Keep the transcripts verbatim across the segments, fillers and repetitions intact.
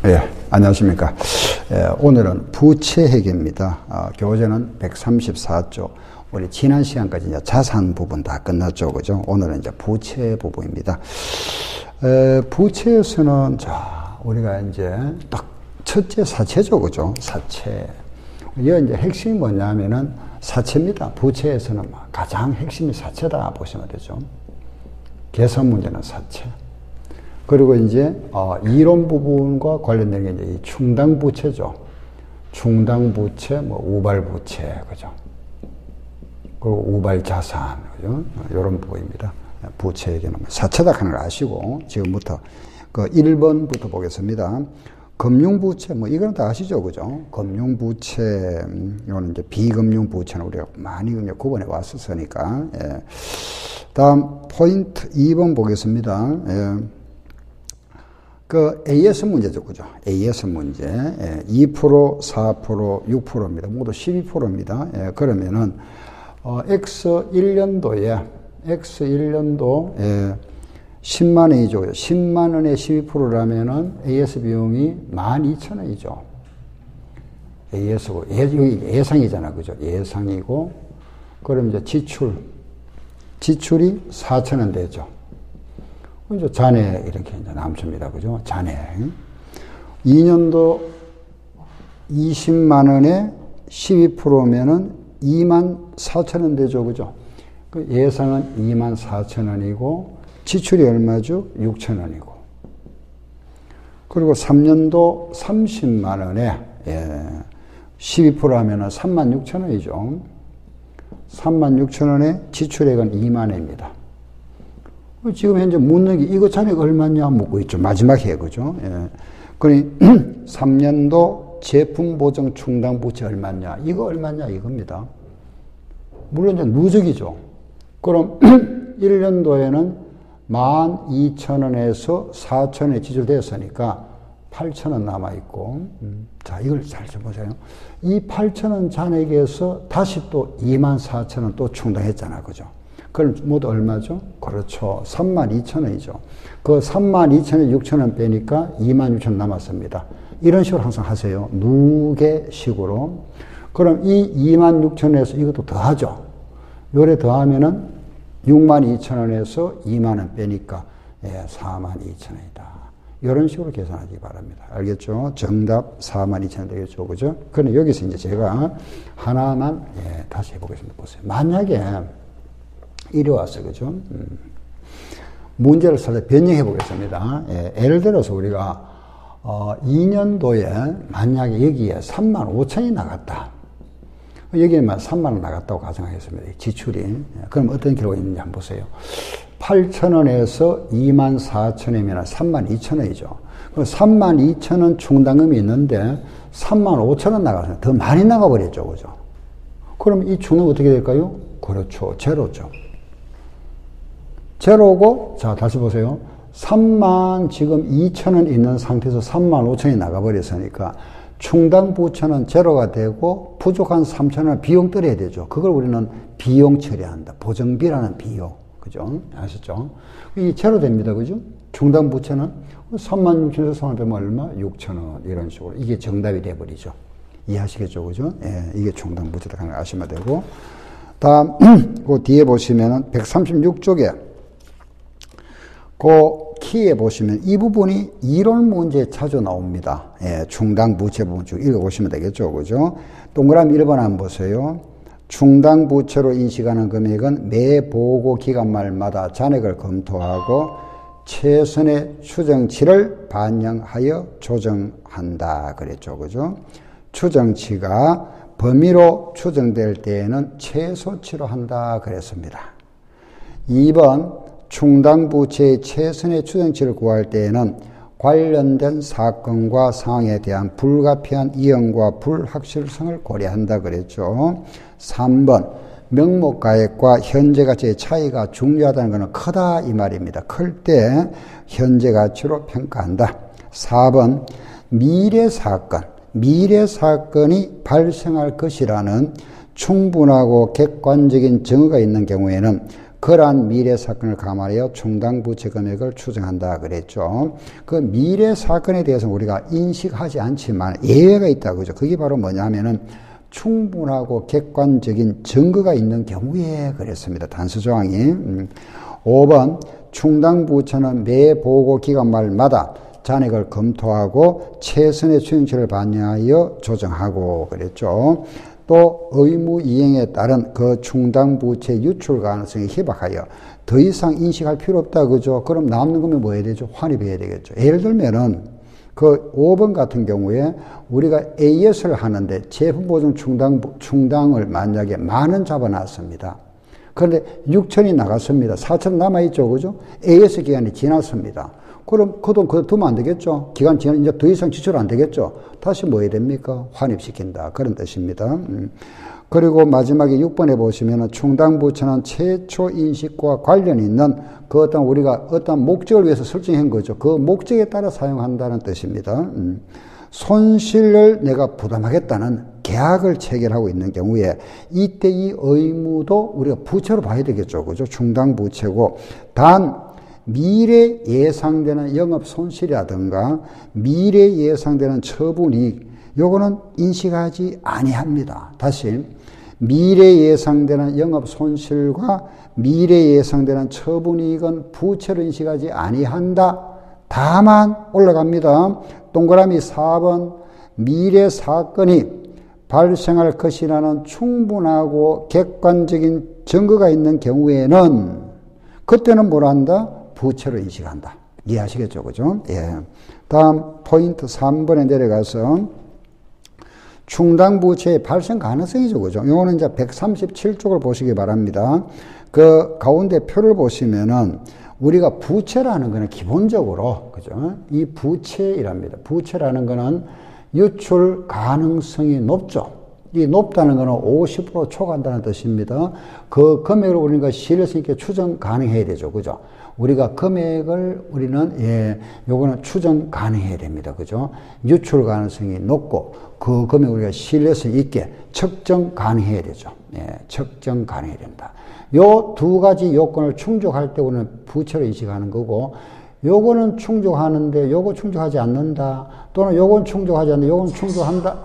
예, 안녕하십니까. 예, 오늘은 부채회계입니다. 어, 교재는 백삼십사 조. 우리 지난 시간까지 이제 자산 부분 다 끝났죠, 그죠? 오늘은 이제 부채 부분입니다. 에, 부채에서는, 자, 우리가 이제 딱 첫째 사채죠, 그죠? 사채. 이 이제 핵심이 뭐냐면은 사채입니다. 부채에서는 가장 핵심이 사채다 보시면 되죠. 계산 문제는 사채. 그리고 이제, 어, 이론 부분과 관련된 게 이제 이 충당부채죠. 충당부채, 뭐, 우발부채, 그죠? 그리고 우발자산, 그죠? 이런 부분입니다. 부채 얘기는 사채다 하는 걸 아시고, 지금부터 그 일 번부터 보겠습니다. 금융부채, 뭐, 이거는 다 아시죠, 그죠? 금융부채, 이거는 이제 비금융부채는 우리가 많이 구분해 왔었으니까, 예. 다음, 포인트 이 번 보겠습니다. 예. 그 에이에스 문제죠, 그죠? 에이에스 문제. 예. 이 퍼센트, 사 퍼센트, 육 퍼센트입니다. 모두 십이 퍼센트입니다. 예. 그러면은, 어, X 일 년도에, X 일 년도, 예. 십만 원이죠. 십만 원에 십이 퍼센트라면은 에이에스 비용이 만 이천 원이죠. 에이에스고, 예, 여기 예상이잖아, 그죠? 예상이고, 그럼 이제 지출. 지출이 사천 원 되죠. 이제 잔해 이렇게 이제 남습니다. 그죠? 잔해. 이 년도 이십만 원에 십이 퍼센트면은 이만 사천 원 되죠. 그죠? 그 예상은 이만 사천 원이고, 지출이 얼마죠? 육천 원이고. 그리고 삼 년도 삼십만 원에, 예, 십이 퍼센트 하면은 삼만 육천 원이죠. 삼만 육천 원에 지출액은 이만 원입니다. 지금 현재 묻는 게 이거 잔액 얼마냐 묻고 있죠. 마지막 해, 그죠? 예. 그러니 삼 년도 제품 보증 충당 부채 얼마냐? 이거 얼마냐 이겁니다. 물론 이제 누적이죠. 그럼 일 년도에는 만 이천 원에서 사천 원에 지출되었으니까 팔천 원 남아있고, 음. 자, 이걸 잘 좀 보세요. 이 팔천 원 잔액에서 다시 또 이만 사천 원 또 충당했잖아, 그죠? 그럼 모두 얼마죠? 그렇죠. 삼만 이천 원이죠. 그 삼만 이천 원에 육천 원 빼니까 이만 육천 원 남았습니다. 이런 식으로 항상 하세요. 누계식으로. 그럼 이 이만 육천 원에서 이것도 더하죠. 요래 더하면은 육만 이천 원에서 이만 원 빼니까, 예, 사만 이천 원이다. 이런 식으로 계산하기 바랍니다. 알겠죠? 정답 사만 이천 원 되겠죠. 그죠? 그럼 여기서 이제 제가 하나만, 예, 다시 해보겠습니다. 보세요. 만약에 이리 왔어요. 그죠? 음. 문제를 살짝 변형해 보겠습니다. 예, 예를 들어서 우리가, 어, 이 년도에 만약에 여기에 삼만 오천 원이 나갔다. 여기에만 삼만 원 나갔다고 가정하겠습니다. 지출이. 예, 그럼 어떤 기록이 있는지 한번 보세요. 팔천 원에서 이만 사천 원이면 삼만 이천 원이죠. 삼만 이천 원 충당금이 있는데 삼만 오천 원 나가서 더 많이 나가버렸죠. 그죠? 그럼 이 충당금 어떻게 될까요? 그렇죠. 제로죠. 제로고, 자, 다시 보세요. 삼만 지금 이천 원 있는 상태에서 삼만 오천 원이 나가버렸으니까 충당 부채는 제로가 되고 부족한 삼천 원 비용 떨어야 되죠. 그걸 우리는 비용 처리한다. 보정비라는 비용. 그죠? 아셨죠? 이게 제로 됩니다. 그죠? 충당 부채는 삼만 육천 원에서 삼만 빼면 얼마? 육천 원. 이런 식으로. 이게 정답이 돼버리죠. 이해하시겠죠? 그죠? 예, 이게 충당 부채다 하는 걸 아시면 되고. 다음, 그 뒤에 보시면은 백삼십육 쪽에 그 키에 보시면 이 부분이 이론 문제에 자주 나옵니다. 예, 충당 부채 부분 쭉 읽어보시면 되겠죠. 그죠? 동그라미 일 번 한번 보세요. 충당 부채로 인식하는 금액은 매 보고 기간 말마다 잔액을 검토하고 최선의 추정치를 반영하여 조정한다. 그랬죠. 그죠? 추정치가 범위로 추정될 때에는 최소치로 한다. 그랬습니다. 이 번 충당부채의 최선의 추정치를 구할 때에는 관련된 사건과 상황에 대한 불가피한 이용과 불확실성을 고려한다 그랬죠. 삼 번 명목가액과 현재가치의 차이가 중요하다는 것은 크다 이 말입니다. 클 때 현재가치로 평가한다. 사 번 미래사건, 미래사건이 발생할 것이라는 충분하고 객관적인 증거가 있는 경우에는 그러한 미래 사건을 감안하여 충당 부채 금액을 추정한다 그랬죠. 그 미래 사건에 대해서 우리가 인식하지 않지만 예외가 있다 그죠. 그게 바로 뭐냐면은 충분하고 객관적인 증거가 있는 경우에 그랬습니다. 단수 조항이. 음. 오 번 충당 부채는 매 보고 기간 말마다 잔액을 검토하고 최선의 추정치를 반영하여 조정하고 그랬죠. 또 의무 이행에 따른 그 충당 부채 유출 가능성이 희박하여 더 이상 인식할 필요 없다 그죠. 그럼 남는 거면 뭐 해야 되죠? 환입해야 되겠죠. 예를 들면은 그 오 번 같은 경우에 우리가 에이에스를 하는데 제품 보증 충당 충당을 만약에 만 원 잡아놨습니다. 그런데 육천이 나갔습니다. 사천 남아있죠. 그죠? 에이에스 기간이 지났습니다. 그럼 그 돈 그거 두면 안 되겠죠? 기간 지나면 이제 더 이상 지출 안 되겠죠? 다시 뭐 해야 됩니까? 환입시킨다. 그런 뜻입니다. 음. 그리고 마지막에 육 번에 보시면 충당부채는 최초 인식과 관련 있는 그 어떤 우리가 어떤 목적을 위해서 설정한 거죠. 그 목적에 따라 사용한다는 뜻입니다. 음. 손실을 내가 부담하겠다는 계약을 체결하고 있는 경우에 이때 이 의무도 우리가 부채로 봐야 되겠죠. 그죠? 충당부채고 단 미래 예상되는 영업 손실이라든가 미래 예상되는 처분이익 요거는 인식하지 아니합니다. 다시 미래 예상되는 영업 손실과 미래 예상되는 처분이익은 부채로 인식하지 아니한다. 다만 올라갑니다. 동그라미 사 번 미래 사건이 발생할 것이라는 충분하고 객관적인 증거가 있는 경우에는 그때는 뭘 한다? 부채로 인식한다. 이해하시겠죠? 그죠? 예. 다음 포인트 삼 번에 내려가서 충당부채의 발생 가능성이죠. 그죠? 요거는 이제 백삼십칠 쪽을 보시기 바랍니다. 그 가운데 표를 보시면은 우리가 부채라는 거는 기본적으로, 그죠? 이 부채이랍니다. 부채라는 거는 유출 가능성이 높죠. 이 높다는 거는 오십 퍼센트 초과한다는 뜻입니다. 그 금액을 우리가 신뢰성 있게 추정 가능해야 되죠. 그죠? 우리가 금액을 우리는, 예, 요거는 추정 가능해야 됩니다. 그죠? 유출 가능성이 높고 그 금액을 우리가 신뢰성 있게 측정 가능해야 되죠. 예, 측정 가능해야 된다. 요 두 가지 요건을 충족할 때 우리는 부채로 인식하는 거고, 요거는 충족하는데 요거 충족하지 않는다. 또는 요건 충족하지 않는데 요건 충족한다.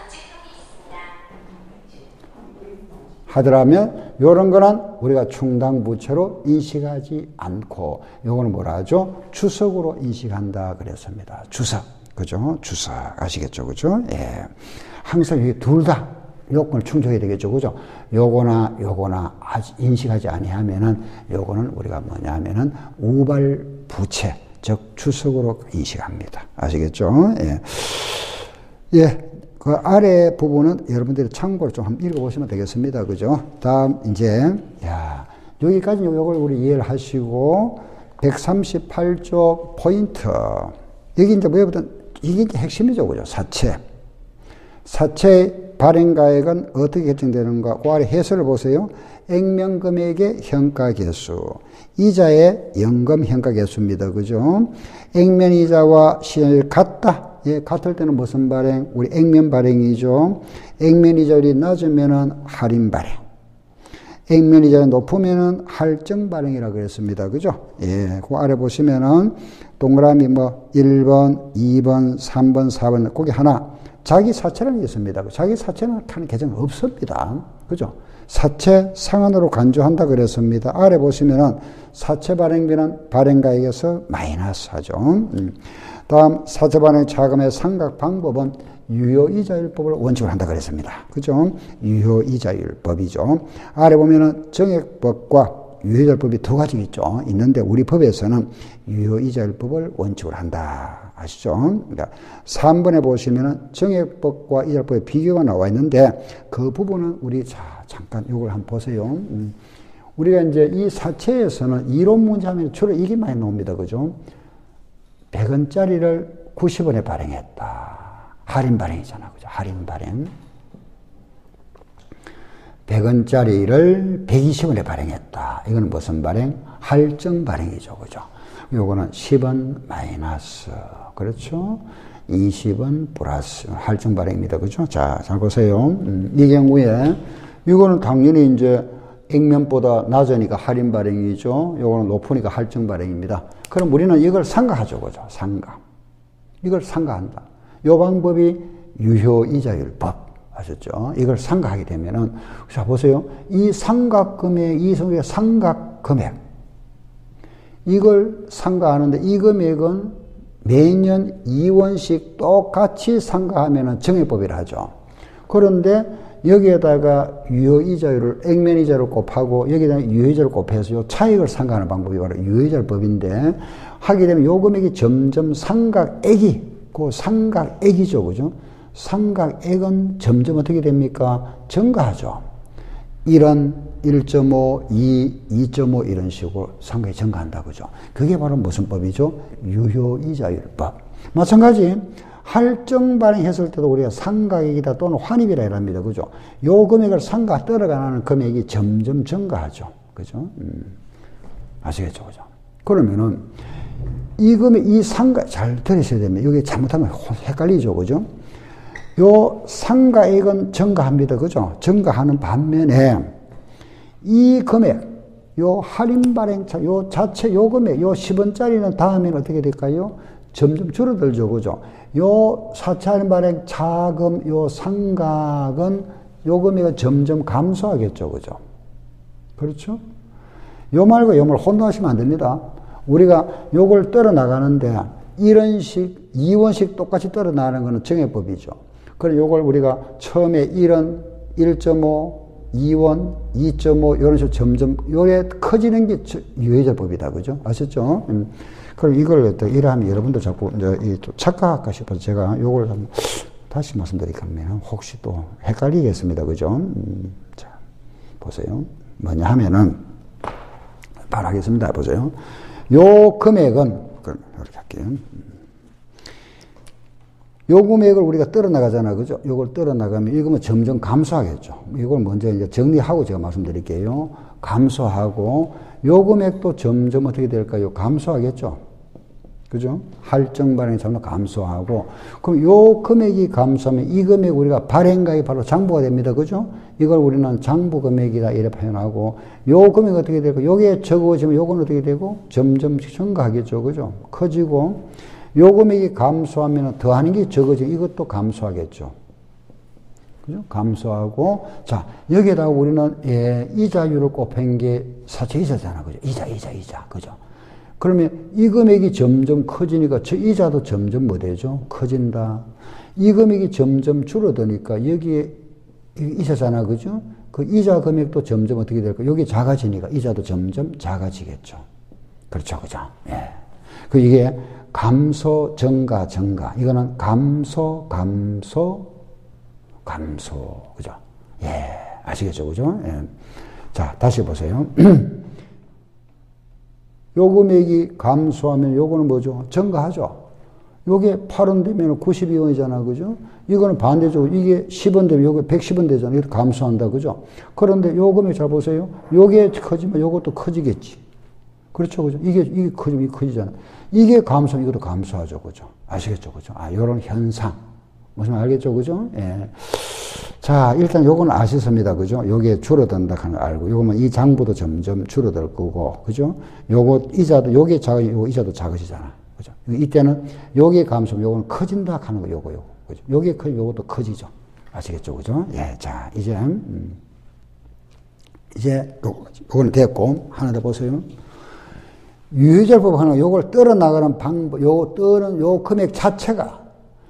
하더라면 요런 거는 우리가 충당부채로 인식하지 않고 요거는 뭐라 하죠? 주석으로 인식한다 그랬습니다. 주석. 그죠? 주석. 아시겠죠? 그죠? 예. 항상 이게 둘 다 요건을 충족해야 되겠죠. 그죠? 요거나 요거나 인식하지 아니하면은 요거는 우리가 뭐냐 하면은 우발부채, 즉 주석으로 인식합니다. 아시겠죠? 예. 예. 그 아래 부분은 여러분들이 참고로 좀 한번 읽어보시면 되겠습니다. 그죠? 다음, 이제, 야, 여기까지 요걸 우리 이해를 하시고, 백삼십팔 쪽 포인트. 여기 이제 뭐보단, 이게 이제 핵심이죠. 그죠? 사채. 사채 발행가액은 어떻게 결정되는가? 그 아래 해설을 보세요. 액면금액의 현가계수. 이자의 연금 현가계수입니다. 그죠? 액면이자와 시행일 같다. 예, 같을 때는 무슨 발행? 우리 액면 발행이죠. 액면 이자율이 낮으면은 할인 발행. 액면 이자율이 높으면은 할증 발행이라고 그랬습니다. 그죠? 예, 그 아래 보시면은 동그라미 뭐 일 번, 이 번, 삼 번, 사 번, 거기 하나. 자기 사채라는 게 있습니다. 자기 사채는 하는 계정은 없습니다. 그죠? 사채 상한으로 간주한다 그랬습니다. 아래 보시면은 사채 발행비는 발행가액에서 마이너스 하죠. 음. 다음 사채 발행 자금의 상각 방법은 유효이자율법을 원칙으로 한다 그랬습니다. 그죠? 유효이자율법이죠. 아래 보면은 정액법과 유효이자율법이 두 가지 있죠. 있는데 우리 법에서는 유효이자율법을 원칙으로 한다. 아시죠? 그러니까 삼 번에 보시면은 정액법과 이자율법의 비교가 나와 있는데 그 부분은 우리 자 잠깐 이걸 한번 보세요. 음. 우리가 이제 이 사채에서는 이론 문제 하면 주로 이게 많이 나옵니다. 그죠? 백 원짜리를 구십 원에 발행했다. 할인 발행이잖아. 그죠? 할인 발행. 백 원짜리를 백이십 원에 발행했다. 이거는 무슨 발행? 할증 발행이죠. 그죠? 요거는 십 원 마이너스. 그렇죠? 이십 원 플러스. 할증 발행입니다. 그죠? 자, 잘 보세요. 음, 이 경우에 이거는 당연히 이제 액면보다 낮으니까 할인 발행이죠. 요거는 높으니까 할증 발행입니다. 그럼 우리는 이걸 상가하죠. 그죠? 상가. 이걸 상가한다. 요 방법이 유효이자율법. 아셨죠? 이걸 상가하게 되면은, 자, 보세요. 이 상가금액, 이 성의 상가금액. 이걸 상가하는데 이 금액은 매년 이 원씩 똑같이 상가하면은 정액법이라 하죠. 그런데 여기에다가 유효이자율을 액면이자를 곱하고 여기에다가 유효이자를 곱해서 요 차익을 상가하는 방법이 바로 유효이자법인데 하게 되면 요 금액이 점점 상각액이 그 상각액이죠. 그죠? 상각액은 점점 어떻게 됩니까? 증가하죠. 일은 일 점 오, 이, 이 점 오 이런 식으로 상각이 증가한다. 그죠? 그게 바로 무슨 법이죠? 유효이자율법. 마찬가지 할증 발행했을 때도 우리가 상각액이다 또는 환입이라 이랍니다. 그죠? 요 금액을 상가 떨어가는 금액이 점점 증가하죠. 그죠? 음. 아시겠죠? 그죠? 그러면은 이 금액, 이 상가, 잘 들으셔야 됩니다. 이게 잘못하면 헷갈리죠. 그죠? 요 상가액은 증가합니다. 그죠? 증가하는 반면에 이 금액, 요 할인 발행차, 요 자체 요 금액, 요 십 원짜리는 다음에는 어떻게 될까요? 점점 줄어들죠. 그죠? 요 사 차 할인 발행 차금, 요 상각은 요 금액은 점점 감소하겠죠. 그죠? 그렇죠? 요 말고 요 말 혼동하시면 안 됩니다. 우리가 요걸 떨어 나가는데 일 원씩, 이 원씩 똑같이 떨어 나가는 거는 정액법이죠. 그래 요걸 우리가 처음에 일 원, 일 점 오, 이 원, 이 점 오 이런 식으로 점점 요래 커지는 게 유효이자법이다. 그죠? 아셨죠? 음. 그럼 이걸 또 이러하면 여러분들 자꾸 이제 또 착각할까 싶어서 제가 요걸 한번 다시 말씀드리면 혹시 또 헷갈리겠습니다. 그죠? 음. 자, 보세요. 뭐냐 하면은 바로 하겠습니다. 보세요. 요 금액은 이렇게 할게요. 요 금액을 우리가 떨어 나가잖아. 그죠? 요걸 떨어 나가면 이거면 점점 감소하겠죠. 이걸 먼저 이제 정리하고 제가 말씀드릴게요. 감소하고 요 금액도 점점 어떻게 될까요? 감소하겠죠. 그죠? 할증 발행이 점점 감소하고 그럼 요 금액이 감소하면 이 금액 우리가 발행가액이 바로 장부가 됩니다. 그죠? 이걸 우리는 장부 금액이다 이렇게 표현하고 요 금액이 어떻게 될까요? 요게 적어지면 요건 어떻게 되고 점점 증가하겠죠. 그죠? 커지고 요 금액이 감소하면 더하는 게 적어지고 이것도 감소하겠죠. 그죠? 감소하고 자 여기에다가 우리는 예, 이자율을 곱한 게 사채 이자잖아. 그죠? 이자 이자 이자. 그죠? 그러면 이 금액이 점점 커지니까 저 이자도 점점 뭐 되죠? 커진다. 이 금액이 점점 줄어드니까 여기에 이자잖아. 그죠? 그 이자 금액도 점점 어떻게 될까? 여기 작아지니까 이자도 점점 작아지겠죠. 그렇죠. 그죠? 예. 그 이게 감소, 증가, 증가. 이거는 감소, 감소, 감소. 그죠? 예. 아시겠죠? 그죠? 예. 자, 다시 보세요. 요 금액이 감소하면 요거는 뭐죠? 증가하죠. 요게 팔 원 되면 구십이 원이잖아. 그죠? 이거는 반대적으로 이게 십 원 되면 요게 백십 원 되잖아. 이렇게 감소한다. 그죠? 그런데 요 금액 잘 보세요. 요게 커지면 요것도 커지겠지. 그렇죠. 그죠? 이게, 이게 커지면 이게 커지잖아. 이게 감소하면 이것도 감소하죠. 그죠? 아시겠죠? 그죠? 아, 요런 현상. 무슨 말 알겠죠? 그죠? 예. 자, 일단 요거는 아시습니다. 그죠? 요게 줄어든다 하는 걸 알고, 요거는 이 장부도 점점 줄어들 거고, 그죠? 요거, 이자도, 요게 작아, 요 이자도 작아지잖아. 그죠? 이때는 요게 감소하면 요거는 커진다 하는 거, 요거, 요거. 그죠? 요게 커지면 요것도 커지죠. 아시겠죠? 그죠? 예. 자, 이제, 음, 이제, 요거, 요거는 됐고, 하나 더 보세요. 유효이자법 하나, 요걸 떨어 나가는 방법, 요 떨은 요 금액 자체가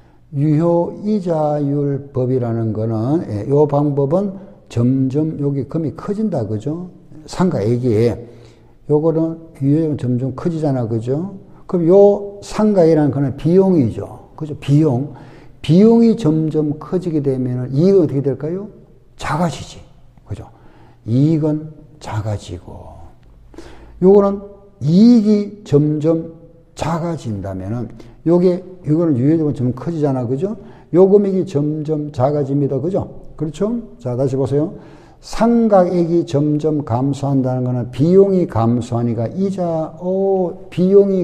유효이자율법이라는 거는, 예, 요 방법은 점점 여기 금이 커진다. 그죠? 상가액이. 요거는 유효이자율은 점점 커지잖아. 그죠? 그럼 요 상가액이라는 거는 비용이죠. 그죠? 비용. 비용이 점점 커지게 되면 이익은 어떻게 될까요? 작아지지. 그죠? 이익은 작아지고. 요거는 이익이 점점 작아진다면은, 요게, 이거는 유효이자율은 좀 커지잖아. 그죠? 요 금액이 점점 작아집니다. 그죠? 그렇죠? 자, 다시 보세요. 상각액이 점점 감소한다는 거는 비용이 감소하니까 이자, 오, 비용이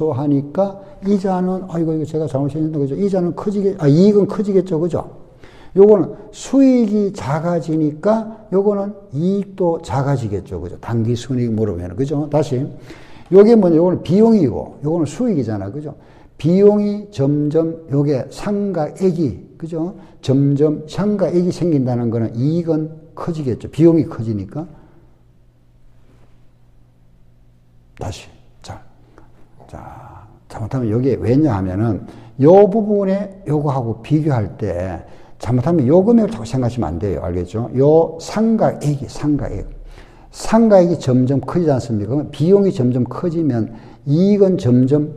감소하니까 이자는, 아이고, 이거 제가 잘못했는데, 그죠? 이자는 커지게, 아, 이익은 커지겠죠. 그죠? 요거는 수익이 작아지니까 요거는 이익도 작아지겠죠. 그죠? 단기 순이익 물으면. 그죠? 다시. 요게 뭐냐? 요거는 비용이고, 요거는 수익이잖아. 그죠? 비용이 점점, 요게 상가액이, 그죠? 점점 상가액이 생긴다는 거는 이익은 커지겠죠. 비용이 커지니까. 다시. 자. 자. 잘못하면 요게 왜냐하면은 요 부분에 요거하고 비교할 때 잘못하면 요 금액을 자꾸 생각하시면 안 돼요. 알겠죠? 요 상가액이, 상가액. 상가액이 점점 커지지 않습니까? 그러면 비용이 점점 커지면 이익은 점점,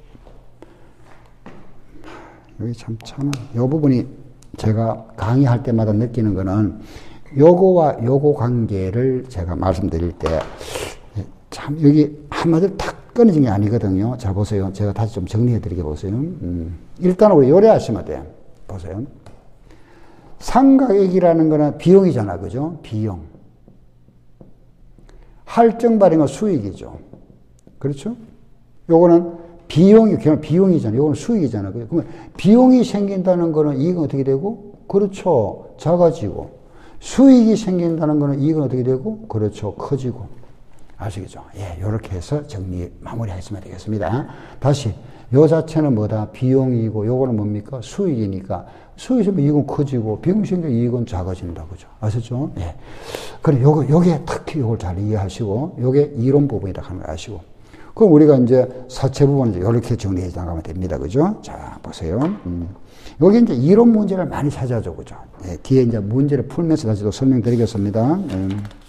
여기 참, 참, 요 부분이 제가 강의할 때마다 느끼는 거는 요거와 요거 관계를 제가 말씀드릴 때 참 여기 한마디로 탁 끊어진 게 아니거든요. 자, 보세요. 제가 다시 좀 정리해 드리게 보세요. 음. 일단 우리 요래하시면 돼요. 보세요. 상가액이라는 거는 비용이잖아. 그죠? 비용. 할증 발행은 수익이죠. 그렇죠? 요거는 비용이, 그냥 비용이잖아요. 요거는 수익이잖아. 그러면 비용이 생긴다는 거는 이익은 어떻게 되고? 그렇죠. 작아지고. 수익이 생긴다는 거는 이익은 어떻게 되고? 그렇죠. 커지고. 아시겠죠? 예, 요렇게 해서 정리, 마무리하시면 되겠습니다. 다시. 요 자체는 뭐다? 비용이고, 요거는 뭡니까? 수익이니까. 수익이면 이익은 커지고, 비용이 생기면 이익은 작아진다. 그죠? 아셨죠? 예. 그래, 요거, 요게 특히 요걸 잘 이해하시고, 요게 이론 부분이다 하는 걸 아시고. 그럼 우리가 이제 사체 부분을 이제 요렇게 정리해 나가면 됩니다. 그죠? 자, 보세요. 음. 여기 이제 이론 문제를 많이 찾아줘. 그죠? 예, 뒤에 이제 문제를 풀면서 다시 또 설명드리겠습니다. 음.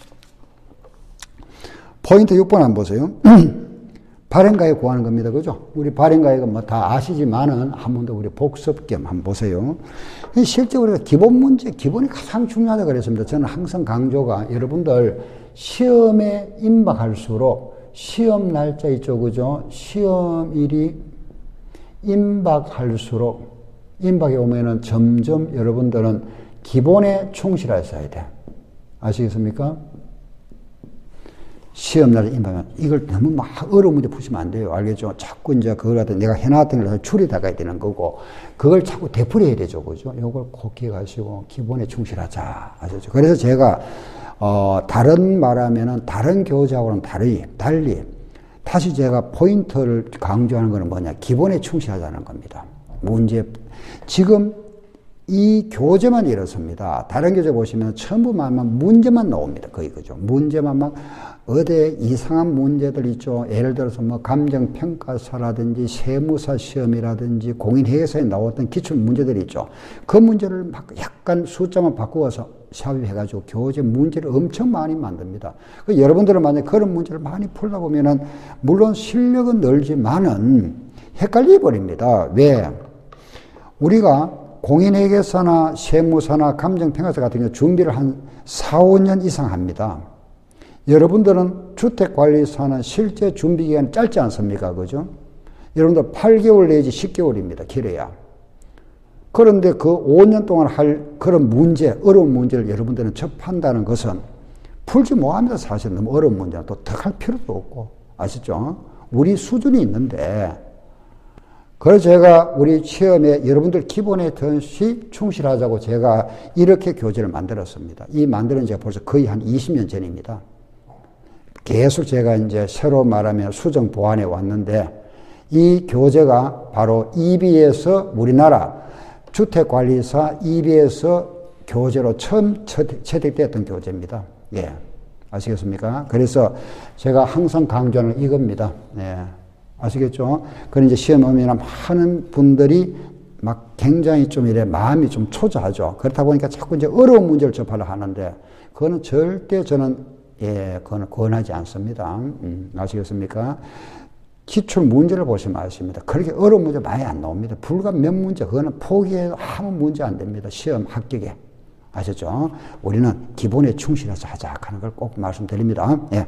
포인트 육 번 한번 보세요. 발행가액 구하는 겁니다. 그죠? 우리 발행가액은 뭐 다 아시지만은 한 번 더 우리 복습 겸 한번 보세요. 실제 우리가 기본 문제, 기본이 가장 중요하다 그랬습니다. 저는 항상 강조가 여러분들 시험에 임박할수록 시험 날짜 있죠. 그죠? 시험일이 임박할수록 임박에 오면은 점점 여러분들은 기본에 충실하셔야 돼. 아시겠습니까? 시험날에 임하면 이걸 너무 막 어려운 문제 푸시면 안 돼요. 알겠죠? 자꾸 이제 그걸 갖다 내가 해놨던 걸 추리다가야 되는 거고, 그걸 자꾸 되풀이해야 되죠. 그죠? 요걸 꼭 기억하시고, 기본에 충실하자. 아셨죠? 그래서 제가, 어, 다른 말하면은 다른 교재하고는 달리, 달리, 다시 제가 포인트를 강조하는 거는 뭐냐. 기본에 충실하자는 겁니다. 문제, 지금 이 교재만 이렇습니다. 다른 교재 보시면 전부만 문제만 나옵니다. 거의 그죠. 문제만 막 어디 이상한 문제들 있죠. 예를 들어서 뭐 감정평가사라든지 세무사 시험이라든지 공인회계사에 나왔던 기출 문제들이 있죠. 그 문제를 막 약간 숫자만 바꾸어서 샵해가지고 교재 문제를 엄청 많이 만듭니다. 그 여러분들은 만약에 그런 문제를 많이 풀다 보면은 물론 실력은 늘지만은 헷갈려 버립니다. 왜? 우리가 공인회계사나 세무사나 감정평가사 같은 경우 준비를 한 사, 오 년 이상 합니다. 여러분들은 주택관리사는 실제 준비기간이 짧지 않습니까? 그죠? 여러분들 팔 개월 내지 십 개월입니다. 길어야. 그런데 그 오 년 동안 할 그런 문제, 어려운 문제를 여러분들은 접한다는 것은 풀지 못합니다. 사실 너무 어려운 문제는 또 더 할 필요도 없고. 아시죠? 우리 수준이 있는데, 그래서 제가 우리 시험에 여러분들 기본에 듯이 충실하자고 제가 이렇게 교재를 만들었습니다. 이 만드는 제가 벌써 거의 한 이십 년 전입니다. 계속 제가 이제 새로 말하면 수정 보완해 왔는데, 이 교재가 바로 이비에서 우리나라 주택관리사 이비에서 교재로 처음 채택되었던 교재입니다. 예. 아시겠습니까? 그래서 제가 항상 강조하는 이겁니다. 예. 아시겠죠? 그런 이제 시험 오면 많은 분들이 막 굉장히 좀 이래 마음이 좀 초조하죠. 그렇다 보니까 자꾸 이제 어려운 문제를 접하려 하는데, 그거는 절대 저는 예, 그거는 권하지 않습니다. 음, 아시겠습니까? 기출 문제를 보시면 아십니다. 그렇게 어려운 문제 많이 안 나옵니다. 불과 몇 문제, 그거는 포기해도 아무 문제 안 됩니다. 시험 합격에. 아셨죠? 우리는 기본에 충실해서 하자 하는 걸 꼭 말씀드립니다. 예.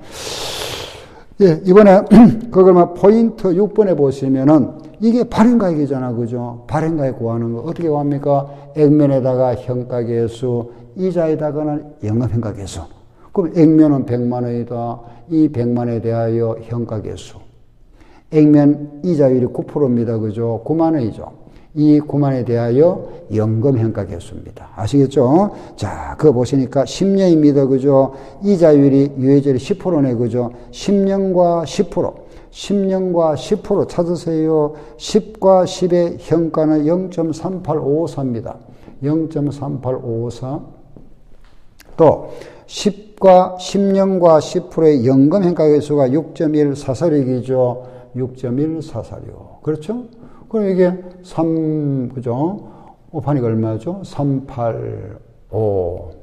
예, 이번에 그걸 막 포인트 육 번에 보시면은 이게 발행가액이잖아. 그죠? 발행가액 구하는 거 어떻게 구합니까? 액면에다가 현가계수, 이자에다가는 영업현가계수. 그럼 액면은 백만 원이다. 이 백만 원에 대하여 현가계수. 액면 이자율이 구 퍼센트입니다. 그죠? 구만 원이죠. 이 구만에 대하여 연금hen가 개수입니다. 아시겠죠? 자, 그거 보시니까 십 년입니다. 그죠? 이자율이, 유예절이 십 퍼센트네. 그죠? 십 년과 십 퍼센트. 십 년과 십 퍼센트 찾으세요. 십과 십의 현가는 영 점 삼팔오오사입니다. 영 점 삼팔오오사. 또 십과 십 년과 십 퍼센트의 연금 hen가 개수가 육 점 일사사육이죠. 육 점 일사사육. 그렇죠? 그럼 이게 삼, 그죠? 오파니까 얼마죠? 삼백팔십오.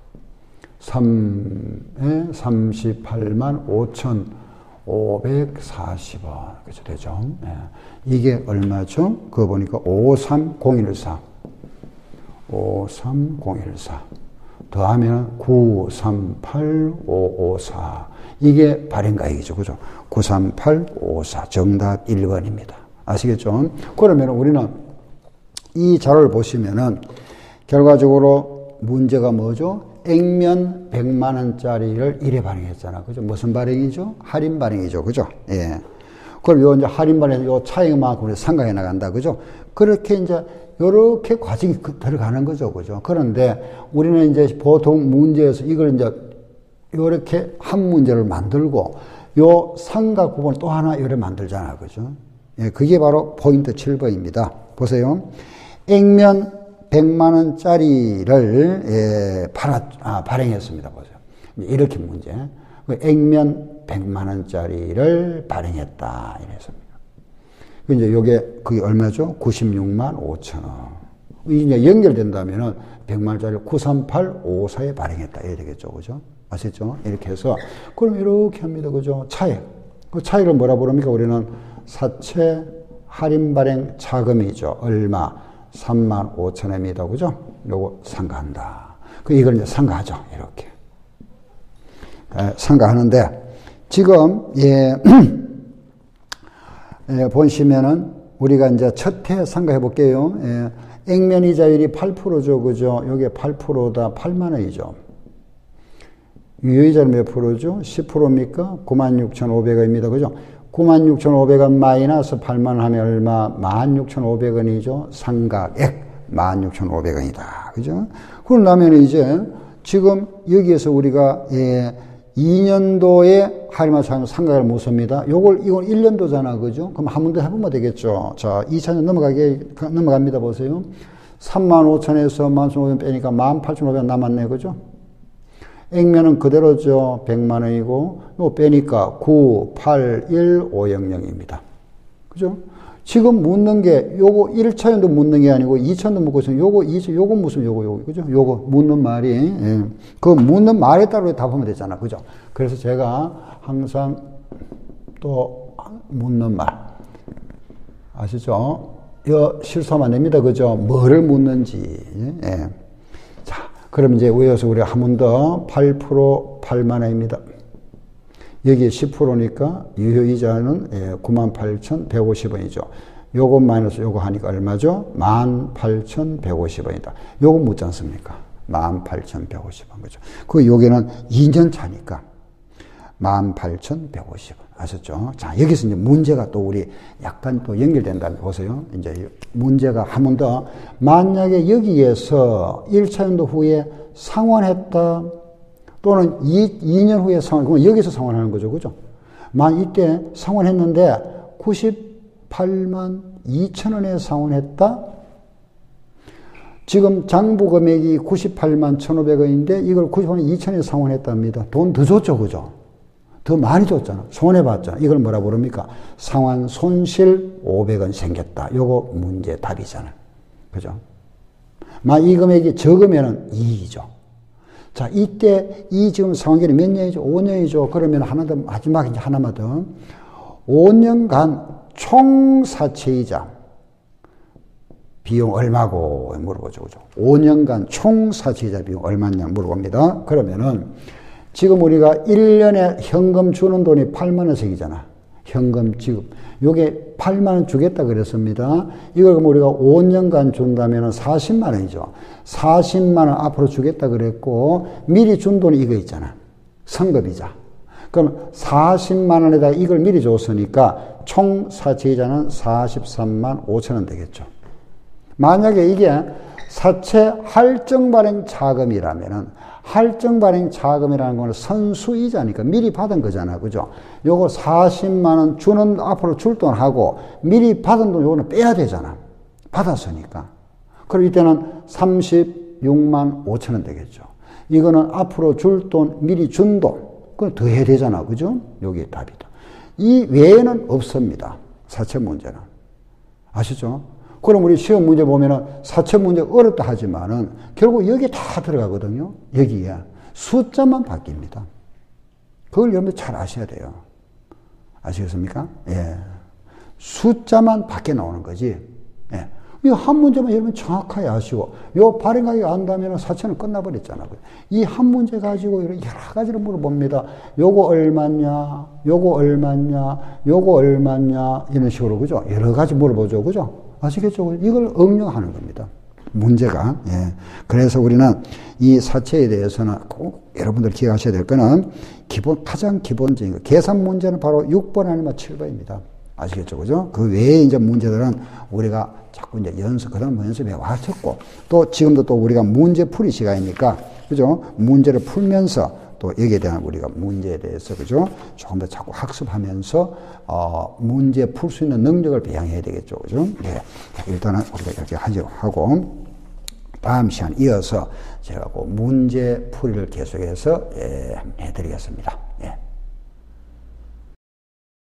삼에 삼십팔만 오천오백사십 원. 그죠? 되죠? 예. 이게 얼마죠? 그거 보니까 오삼공일사. 오삼공일사. 더하면 구삼팔오오사. 이게 발행가액이죠. 그죠? 구삼팔오오사. 정답 일 번입니다. 아시겠죠? 그러면 우리는 이 자료를 보시면은 결과적으로 문제가 뭐죠? 액면 백만 원짜리를 일 회 발행했잖아. 그죠? 무슨 발행이죠? 할인 발행이죠. 그죠? 예. 그럼 요 이제 할인 발행, 요 차익만큼 우리 상각해 나간다. 그죠? 그렇게 이제 요렇게 과정이 들어가는 거죠. 그죠? 그런데 우리는 이제 보통 문제에서 이걸 이제 요렇게 한 문제를 만들고 요 상각 부분을 또 하나 요래 만들잖아. 그죠? 예, 그게 바로 포인트 칠 번입니다. 보세요. 액면 백만 원짜리를, 예, 팔아, 아, 발행했습니다. 보세요. 이렇게 문제. 액면 백만 원짜리를 발행했다. 이랬습니다. 이제 요게, 그게 얼마죠? 구십육만 오천 원. 이제 연결된다면은 백만 원짜리 구삼팔오오사에 발행했다. 이래 되겠죠. 그죠? 아시죠? 이렇게 해서. 그럼 이렇게 합니다. 그죠? 차액. 그 차액을 뭐라 부릅니까? 우리는 사채 할인 발행 차금이죠. 얼마? 삼만 오천 원입니다. 그죠? 요거 상가한다. 그 이걸 이제 상가하죠. 이렇게. 에, 상가하는데, 지금, 예, 예, 보시면은, 우리가 이제 첫 해 상가해 볼게요. 예, 액면 이자율이 팔 퍼센트죠. 그죠? 요게 팔 퍼센트다. 팔만 원이죠. 유효이자는 몇 프로죠? 십 퍼센트입니까? 구만 육천오백 원입니다. 그죠? 구만 육천오백 원 마이너스 팔만 원 하면 얼마? 만 육천오백 원이죠. 상가액 만 육천오백 원이다. 그죠? 그러려면 이제 지금 여기에서 우리가 예, 이 년도에 할인만 사면 상가를 못 씁니다. 요걸, 이건 일 년도잖아. 그죠? 그럼 한 번 더 해보면 되겠죠. 자, 이천 년 넘어가게, 넘어갑니다. 보세요. 삼만 오천 원에서 만 오천 오백 원 빼니까 만 팔천오백 원 남았네. 그죠? 액면은 그대로죠. 백만 원이고, 요 빼니까 구, 팔, 일, 오백입니다. 그죠? 지금 묻는 게, 요거 일 차원도 묻는 게 아니고 이 차원도 묻고 있으면 요거, 이 차, 요거 무슨 요거, 요거, 그죠? 요거 묻는 말이, 예. 그 묻는 말에 따라 답하면 되잖아. 그죠? 그래서 제가 항상 또 묻는 말. 아시죠? 여 실수하면 안 됩니다. 그죠? 뭐를 묻는지. 예. 자, 그럼 이제 위에서 우리가 한 번 더 팔 퍼센트 팔만 원입니다. 여기에 십 퍼센트니까 유효이자는 예, 구만 팔천백오십 원이죠. 요거 마이너스 요거 하니까 얼마죠? 만 팔천백오십 원이다. 요거 묻지 않습니까? 만 팔천백오십 원. 그죠? 그 여기는 이 년 차니까 만 팔천백오십 원. 아셨죠? 자, 여기서 이제 문제가 또 우리 약간 또 연결된다면 보세요. 이제 문제가 한 번 더 만약에 여기에서 일 차 연도 후에 상환했다. 또는 이 년 후에 상환, 그럼 여기서 상환하는 거죠. 그죠? 만 이때 상환했는데 구십팔만 이천 원에 상환했다? 지금 장부 금액이 구십팔만 천오백 원인데 이걸 구십팔만 이천 원에 상환했답니다. 돈 더 줬죠. 그죠? 더 많이 줬잖아. 손해봤잖아. 이걸 뭐라 부릅니까? 상환 손실 오백 원 생겼다. 요거 문제 답이잖아. 그죠? 만 이 금액이 적으면은 이익이죠. 자, 이때 이 지금 상환기간이 몇 년이죠? 오 년이죠. 그러면 하나 더, 마지막 이제 하나만 더. 오 년간 총 사채이자 비용 얼마고 물어보죠. 그죠? 오 년간 총 사채이자 비용 얼마냐 물어봅니다. 그러면은 지금 우리가 일 년에 현금 주는 돈이 팔만 원씩이잖아. 현금 지급. 요게 팔만 원 주겠다 그랬습니다. 이걸 그럼 우리가 오 년간 준다면 사십만 원이죠. 사십만 원 앞으로 주겠다 그랬고, 미리 준 돈이 이거 있잖아. 성급이자. 그럼 사십만 원에다가 이걸 미리 줬으니까 총 사채이자는 사십삼만 오천 원 되겠죠. 만약에 이게 사채 할증 발행 자금이라면은 할증 발행 자금이라는 건 선수이자니까 미리 받은 거잖아. 그죠? 요거 사십만 원 주는 앞으로 줄 돈하고 미리 받은 돈 요거는 빼야 되잖아. 받았으니까. 그럼 이때는 삼십육만 오천 원 되겠죠. 이거는 앞으로 줄 돈, 미리 준 돈. 그건 더 해야 되잖아. 그죠? 여기 답이다. 이 외에는 없습니다. 사채 문제는. 아시죠? 그럼 우리 시험 문제 보면은 사채 문제 어렵다 하지만은 결국 여기 다 들어가거든요. 여기에. 숫자만 바뀝니다. 그걸 여러분 잘 아셔야 돼요. 아시겠습니까? 예. 숫자만 밖에 나오는 거지. 예. 이 한 문제만 여러분 정확하게 아시고, 요 발행가액 안다면 사채는 끝나버렸잖아요. 이 한 문제 가지고 여러 가지를 물어봅니다. 요거 얼마냐, 요거 얼마냐, 요거 얼마냐, 이런 식으로, 그죠? 여러 가지 물어보죠. 그죠? 아시겠죠? 이걸 응용하는 겁니다. 문제가. 예. 그래서 우리는 이 사채에 대해서는 꼭 여러분들 기억하셔야 될 거는 기본, 가장 기본적인 거. 계산 문제는 바로 육 번 아니면 칠 번입니다. 아시겠죠? 그죠? 그 외에 이제 문제들은 우리가 자꾸 이제 연습, 그 다음 연습해 왔었고, 또 지금도 또 우리가 문제 풀이 시간이니까, 그죠? 문제를 풀면서 또 여기에 대한 우리가 문제에 대해서, 그죠? 조금 더 자꾸 학습하면서, 어, 문제 풀 수 있는 능력을 배양해야 되겠죠. 그죠? 네. 일단은 우리가 이렇게 하고, 다음 시간 이어서 제가 그 문제 풀이를 계속해서 예, 해드리겠습니다.